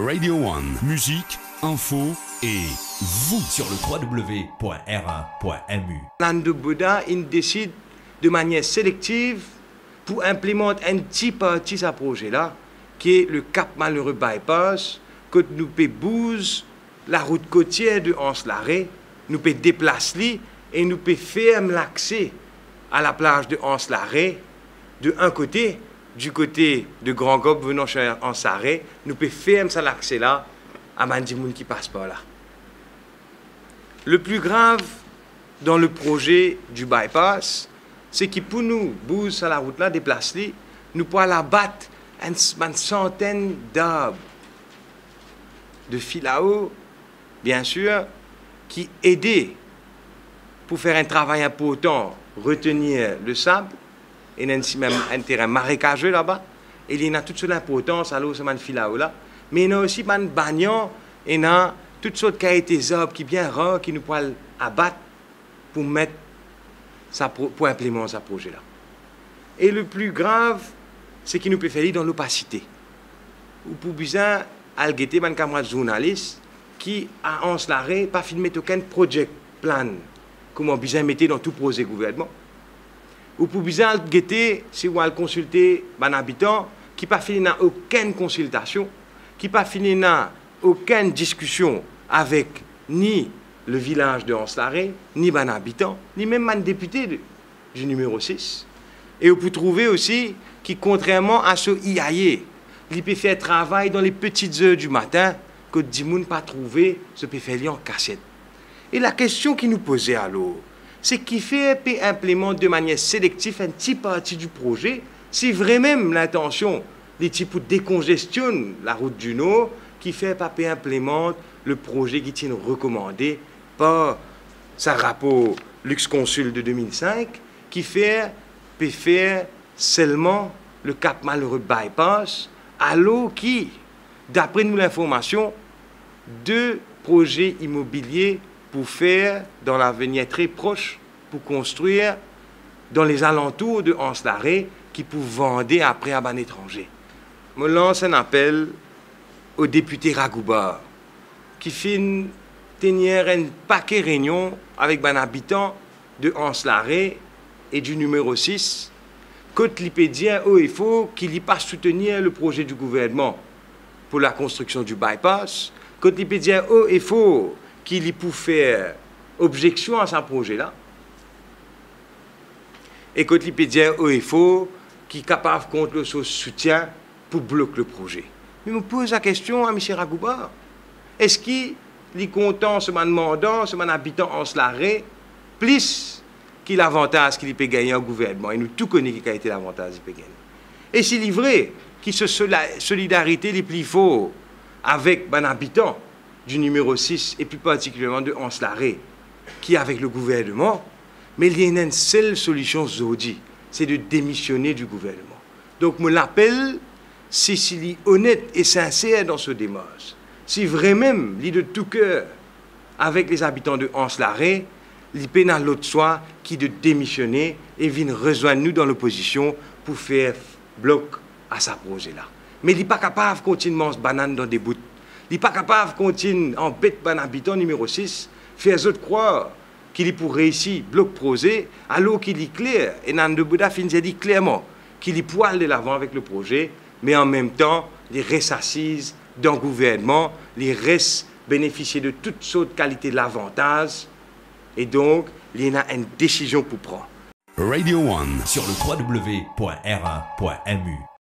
Radio One, musique, info et vous sur le www.r1.mu. Nando Bouddha, il décide de manière sélective pour implémenter un petit parti de ce projet-là, qui est le Cap Malheureux Bypass, que nous bouge la route côtière de Anse-Larrey, nous peut déplacer et nous peut faire l'accès à la plage de Anse-Larrey de un côté, du côté de Grand Gob venant chez Anse-Larrey, nous peut faire l'accès là à Mandimoun qui passe par là. Le plus grave dans le projet du bypass, c'est que pour nous bouger sur la route là, déplacer, nous pouvons abattre une centaine d'arbres de fil à eau, bien sûr, qui aident pour faire un travail important, retenir le sable, et même un terrain marécageux là-bas, et il y a toute l'importance à l'eau, ce fil à eau là, mais il y a aussi des bagnons, et il y a toutes sortes de qualités d'arbres qui sont bien rares, qui nous pouvons abattre pour mettre pour implémenter ce projet-là. Et le plus grave, c'est qu'il nous peut faire dans l'opacité. Ou pour besoin, à guetter un camarade journaliste qui a Anse-Larrey pas filmé aucun project plan, comme on besoin mettre dans tout projet gouvernement. Ou pour besoin guetter, si on va consulter un habitant qui pas fini dans aucune consultation, qui pas fini dans aucune discussion avec ni le village de Anse-Larrey, ni un habitant, ni même un député du numéro 6. Et vous pouvez trouver aussi que, contrairement à ce IAE, il peut faire travail dans les petites heures du matin, que Dimoun pas trouvé, ce peut faire en cassette. Et la question qui nous posait alors, c'est qui fait peut implémenter de manière sélective un petit parti du projet, si vraiment l'intention, les types pour décongestionner la route du Nord, qui fait pas peut implémenter le projet qui est recommandé par sa rapport Lux Consul de 2005, qui peut faire seulement le Cap Malheureux Bypass, alors qui, d'après nous l'information, 2 projets immobiliers pour faire dans l'avenir très proche, pour construire dans les alentours de Anse-Larrey, qui pour vendre après à un étranger. Je lance un appel au député Ragoubar, qui finit tenir un paquet de réunions avec un habitant de Anse-Larrey et du numéro 6, quand il peut dire il faut qu'il n'y pas soutenir le projet du gouvernement pour la construction du bypass, quand il peut dire il faut qu'il y puisse faire objection à ce projet-là, et quand il peut dire il faut qu'il est capable contre le soutien pour bloquer le projet. Mais je me pose la question à M. Ragoubar, est-ce qu'il est content, ce demandant, ce habitant Anse-Larrey, plus qu'il l'avantage qu'il peut gagner au gouvernement? Et nous tous connaissons quel a été l'avantage qu'il peut gagner. Et s'il est vrai qu'il se solidarité les plus forts avec un habitant du numéro 6, et plus particulièrement de Anse-Larrey, qui est avec le gouvernement, mais il y a une seule solution aujourd'hui, c'est de démissionner du gouvernement. Donc, je l'appelle, si il est honnête et sincère dans ce démarche, si vraiment il est de tout cœur avec les habitants de Anse-Larrey, il peut dans l'autre soir qui de démissionner et venir rejoindre nous dans l'opposition pour faire bloc à ce projet-là. Mais il n'est pas capable de continuer à manger banane dans des bouts. Il n'est pas capable de continuer à embêter un habitant numéro 6, faire les autres croire qu'il est pour réussir bloc projet, alors qu'il est clair, et Nando Bouddha dit clairement qu'il est pour aller de l'avant avec le projet, mais en même temps, il reste assise dans le gouvernement, il reste bénéficier de toutes sortes de qualités de l'avantage, et donc, il y a une décision pour prendre. Radio One Sur le www.r1.mu.